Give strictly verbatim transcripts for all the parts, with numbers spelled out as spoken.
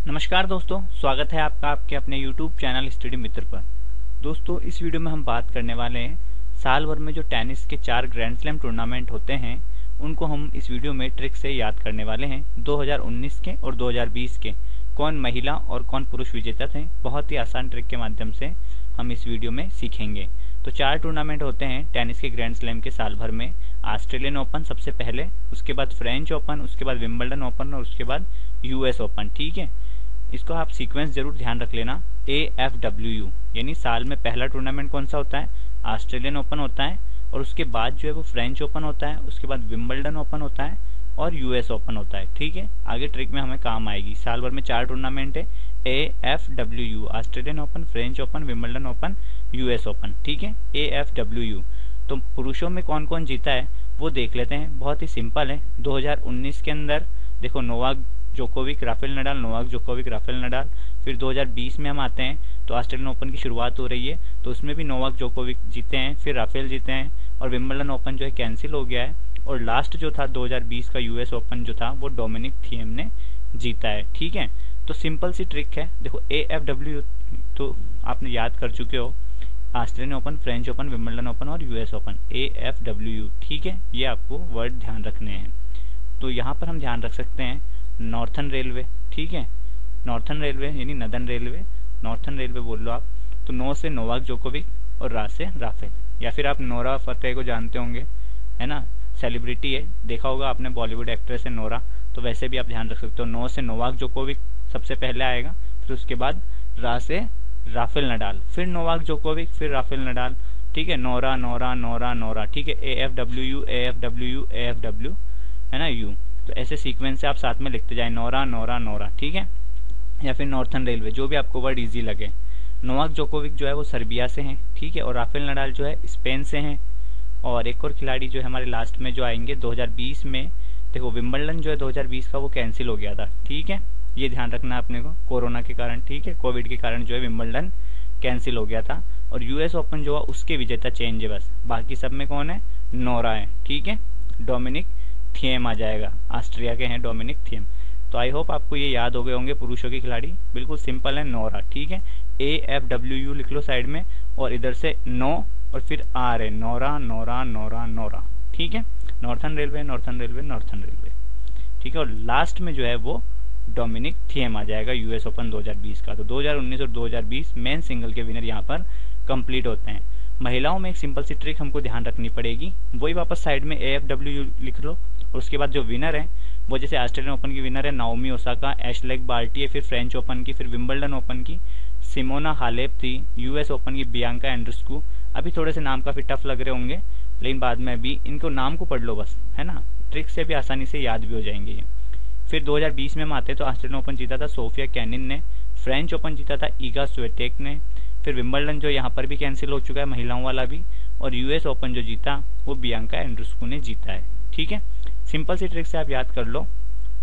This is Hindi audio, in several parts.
नमस्कार दोस्तों, स्वागत है आपका आपके अपने YouTube चैनल स्टडी मित्र पर। दोस्तों, इस वीडियो में हम बात करने वाले हैं साल भर में जो टेनिस के चार ग्रैंड स्लैम टूर्नामेंट होते हैं उनको हम इस वीडियो में ट्रिक से याद करने वाले हैं। दो हज़ार उन्नीस के और दो हज़ार बीस के कौन महिला और कौन पुरुष विजेता थे, बहुत ही आसान ट्रिक के माध्यम से हम इस वीडियो में सीखेंगे। तो चार टूर्नामेंट होते हैं टेनिस के ग्रैंड स्लैम के साल भर में। ऑस्ट्रेलियन ओपन सबसे पहले, उसके बाद फ्रेंच ओपन, उसके बाद विंबलडन ओपन और उसके बाद यूएस ओपन। ठीक है, इसको आप सीक्वेंस जरूर ध्यान रख लेना। ए एफ डब्ल्यू यू यानी साल में पहला टूर्नामेंट कौन सा होता है, ऑस्ट्रेलियन ओपन होता है, और उसके बाद जो है वो फ्रेंच ओपन होता है, उसके बाद विंबलडन ओपन होता है और यूएस ओपन होता है। ठीक है, आगे ट्रिक में हमें काम आएगी। साल भर में चार टूर्नामेंट है, A F W U, Australian Open, French Open, Wimbledon Open, US Open. ठीक है, ए एफ डब्ल्यू यू। तो पुरुषों में कौन कौन जीता है वो देख लेते हैं। बहुत ही सिंपल है। दो हज़ार उन्नीस के अंदर देखो Novak Djokovic, Rafael Nadal, Novak Djokovic, Rafael Nadal. फिर दो हज़ार बीस में हम आते हैं तो ऑस्ट्रेलियन ओपन की शुरुआत हो रही है, तो उसमें भी नोवाक जोकोविक जीते हैं, फिर राफेल जीते हैं और विंबलडन ओपन जो है कैंसिल हो गया है। और लास्ट जो था दो हज़ार बीस का यूएस ओपन जो था वो डोमिनिक थिएम ने जीता है। ठीक है, तो सिंपल सी ट्रिक है। देखो ए एफ डब्ल्यू तो आपने याद कर चुके हो, Australian Open, French Open, Wimbledon Open और US Open. A F W U. ठीक है, ये आपको वर्ड ध्यान रखने हैं। तो यहाँ पर हम ध्यान रख सकते हैं नॉर्थन रेलवे। ठीक है, नॉर्थन रेलवे यानी नदन रेलवे, नॉर्थन रेलवे बोल लो आप। तो नो से नोवाक जोकोविक और रा से राफेल, या फिर आप नोरा फतेह को जानते होंगे, है ना, सेलिब्रिटी है, देखा होगा आपने, बॉलीवुड एक्ट्रेस है नोरा। तो वैसे भी आप ध्यान रख सकते हो। नो से नोवाक जोकोविक सबसे पहले आएगा, फिर उसके बाद रा से राफेल नडाल, फिर नोवाक जोकोविक, फिर राफेल नडाल। ठीक है, नोरा नोरा नोरा नोरा। ठीक है, A F W U, A F W U, A F W, है ना, यू। तो ऐसे सीक्वेंस से आप साथ में लिखते जाए, नोरा नोरा नोरा। ठीक है, या फिर नॉर्थन रेलवे, जो भी आपको वर्ड इजी लगे। नोवाक जोकोविक जो है वो सर्बिया से हैं। ठीक है, और राफेल नडाल जो है स्पेन से हैं। और एक और खिलाड़ी जो है हमारे लास्ट में जो आएंगे दो हज़ार बीस में, देखो विंबलडन जो है दो हज़ार बीस का वो कैंसिल हो गया था। ठीक है, ये ध्यान रखना है अपने को, कोरोना के कारण। ठीक है, कोविड के कारण जो है विंबलडन कैंसिल हो गया था। और यूएस ओपन जो है उसके विजेता चेंज है बस, बाकी सब में कौन है, नोरा है। ठीक है, डोमिनिक थिएम आ जाएगा, ऑस्ट्रिया के हैं डोमिनिक थिएम। तो आई होप आपको ये याद हो गए होंगे पुरुषों के खिलाड़ी। बिल्कुल सिंपल है, नोरा। ठीक है, ए एफ डब्ल्यू यू लिख लो साइड में, और इधर से नो और फिर आर है, नोरा नोरा नोरा नोरा। ठीक है, northern railway, northern railway, northern railway. ठीक है, और लास्ट में जो है वो डोमिनिक थिएम आ जाएगा यूएस ओपन दो हज़ार बीस का। तो दो हज़ार उन्नीस और दो हज़ार बीस मेन सिंगल के विनर यहाँ पर कंप्लीट होते हैं। महिलाओं में एक सिंपल सी ट्रिक हमको ध्यान रखनी पड़ेगी, वही वापस साइड में ए एफ डब्ल्यू यू लिख लो, और उसके बाद जो विनर है वो जैसे ऑस्ट्रेलियन ओपन की विनर है नाओमी ओसाका, एशलेग बार्टी है, फिर फ्रेंच ओपन की, फिर विंबलडन ओपन की सिमोना हालेप थी, यूएस ओपन की बियांका एंड्रेस्कू। अभी थोड़े से नाम काफी टफ लग रहे होंगे, लेकिन बाद में भी इनको नाम को पढ़ लो बस, है ना, ट्रिक से भी आसानी से याद भी हो जाएंगे ये। फिर दो हज़ार बीस में हम आते तो ऑस्ट्रेलियन ओपन जीता था सोफिया कैनिन ने, फ्रेंच ओपन जीता था ईगा स्वेटेक ने, फिर विंबलडन जो यहाँ पर भी कैंसिल हो चुका है महिलाओं वाला भी, और यूएस ओपन जो जीता वो बियांका एंड्रेस्कू ने जीता है। ठीक है, सिंपल सी ट्रिक से आप याद कर लो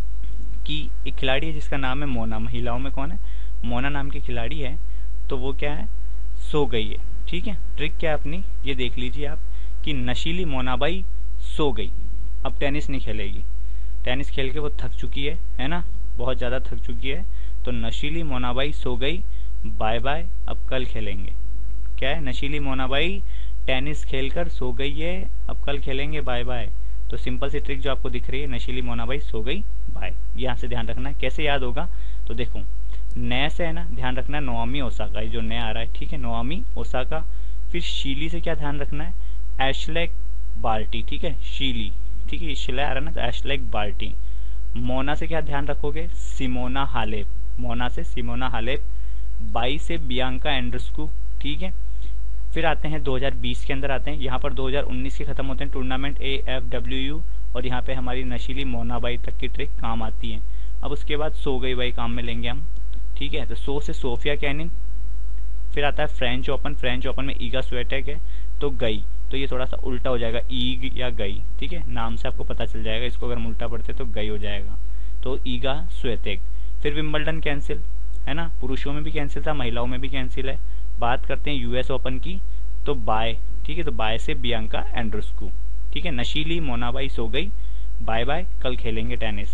कि एक खिलाड़ी है जिसका नाम है मोना। महिलाओं में कौन है, मोना नाम की खिलाड़ी है, तो वो क्या है, सो गई है। ठीक है, ट्रिक क्या है अपनी, ये देख लीजिए आप कि नशीली मोनाबाई सो गई, अब टेनिस नहीं खेलेगी। टेनिस खेल के वो थक चुकी है है ना, बहुत ज्यादा थक चुकी है। तो नशीली मोनाबाई सो गई, बाय बाय, अब कल खेलेंगे। क्या है, नशीली मोनाबाई टेनिस खेलकर सो गई है, अब कल खेलेंगे, बाय बाय। तो सिंपल सी ट्रिक जो आपको दिख रही है, नशीली मोनाबाई सो गई, बाय। यहाँ से ध्यान रखना है, कैसे याद होगा, तो देखो नए से है ना, ध्यान रखना है नोआमी ओसाका, जो नया आ रहा है। ठीक है, नोआमी ओसाका। फिर शीली से क्या ध्यान रखना है, एशलेग बार्टी। ठीक है, शीली। ठीक है, शिला आ रहा है ना, तो एशलेग बार्टी। मोना से क्या ध्यान रखोगे, सिमोना हालेप, मोना से सिमोना हालेप। बाई से बियांका एंड्रेस्कू। ठीक है, फिर आते हैं दो हज़ार बीस के अंदर आते हैं, यहाँ पर दो हज़ार उन्नीस के खत्म होते हैं tournament, A F W U, और यहाँ पे हमारी नशीली मोनाबाई तक की ट्रिक काम आती है। अब उसके बाद सो गई बाई काम में लेंगे हम। ठीक है, तो सो से सोफिया कैनिन। फिर आता है फ्रेंच ओपन, फ्रेंच ओपन में ईगा स्वेटेक है, तो गई। तो ये थोड़ा सा उल्टा हो जाएगा, ईग या गई। ठीक है, नाम से आपको पता चल जाएगा, इसको अगर हम उल्टा पढ़ते तो गई हो जाएगा, तो ईगा स्वेतेक। फिर विंबलडन कैंसिल, है ना, पुरुषों में भी कैंसिल था, महिलाओं में भी कैंसिल है। बात करते हैं यूएस ओपन की, तो बाय। ठीक है, तो बाय से बियांका एंड्रेस्कू। ठीक है, नशीली मोनाबाई सो गई, बाय बाय, कल खेलेंगे टेनिस।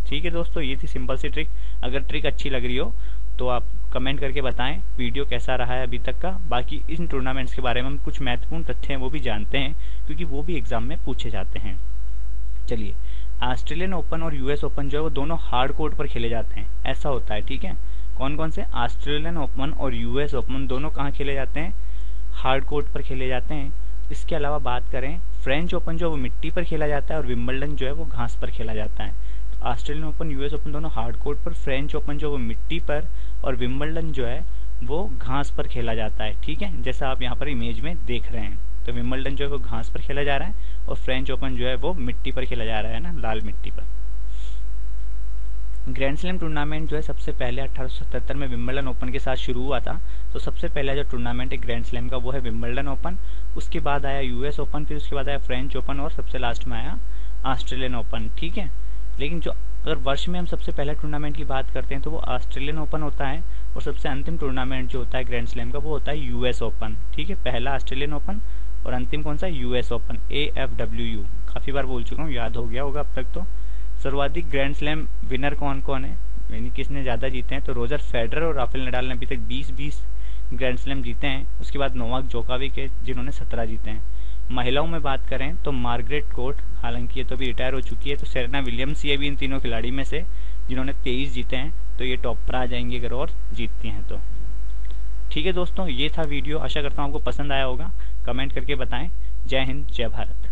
ठीक है दोस्तों, ये थी सिंपल सी ट्रिक। अगर ट्रिक अच्छी लग रही हो तो आप कमेंट करके बताएं वीडियो कैसा रहा है अभी तक का। बाकी इन टूर्नामेंट्स के बारे में हम कुछ महत्वपूर्ण तथ्य हैं वो भी जानते हैं, क्योंकि वो भी एग्जाम में पूछे जाते हैं। चलिए, ऑस्ट्रेलियन ओपन और यूएस ओपन जो है वो दोनों हार्ड कोर्ट पर खेले जाते हैं, ऐसा होता है। ठीक है, कौन कौन से? ऑस्ट्रेलियन ओपन और यूएस ओपन दोनों कहाँ खेले जाते हैं? हार्ड कोर्ट पर खेले जाते हैं। इसके अलावा बात करें, फ्रेंच ओपन जो है वो मिट्टी पर खेला जाता है और विंबलडन जो है वो घास पर खेला जाता है। तो ऑस्ट्रेलियन ओपन, यूएस ओपन दोनों हार्ड कोर्ट पर, फ्रेंच ओपन जो वो मिट्टी पर और विंबलडन जो है वो घास पर खेला जाता है। ठीक है, जैसा आप यहाँ पर इमेज में देख रहे हैं। तो विंबलडन जो है वो घास पर खेला जा रहा है और फ्रेंच ओपन जो है वो मिट्टी पर खेला जा रहा है ना, लाल मिट्टी पर। ग्रैंड स्लैम टूर्नामेंट जो है सबसे पहले अठारह सौ सतहत्तर में विंबलडन ओपन के साथ शुरू हुआ था। तो सबसे पहला जो टूर्नामेंट है ग्रैंड स्लैम का वो है विंबलडन ओपन, उसके बाद आया यूएस ओपन, फिर उसके बाद आया फ्रेंच ओपन और सबसे लास्ट में आया ऑस्ट्रेलियन ओपन। ठीक है, लेकिन जो अगर वर्ष में हम सबसे पहला टूर्नामेंट की बात करते हैं तो वो ऑस्ट्रेलियन ओपन होता है और सबसे अंतिम टूर्नामेंट जो होता है ग्रैंड स्लैम का वो होता है यूएस ओपन। ठीक है, पहला ऑस्ट्रेलियन ओपन और अंतिम कौन सा? US Open, A F W U. काफी बार बोल चुका हूँ, याद हो गया होगा अब तक। तो सर्वाधिक ग्रैंड स्लैम विनर कौन कौन है, यानी किसने ज्यादा जीते हैं? तो रोजर फेडरर और राफेल नडाल ने अभी तक बीस बीस ग्रैंड स्लैम जीते हैं। उसके बाद नोवाक जोकोविक है जिन्होंने सत्रह जीते हैं। महिलाओं में बात करें तो मार्गरेट कोर्ट, हालांकि ये तो अभी रिटायर हो चुकी है, तो सेरेना विलियम्स ये भी इन तीनों खिलाड़ी में से जिन्होंने तेईस जीते हैं। तो ये टॉप पर आ जाएंगे अगर और जीतती हैं तो। ठीक है दोस्तों, ये था वीडियो, आशा करता हूँ आपको पसंद आया होगा। कमेंट करके बताएं। जय हिंद, जय भारत।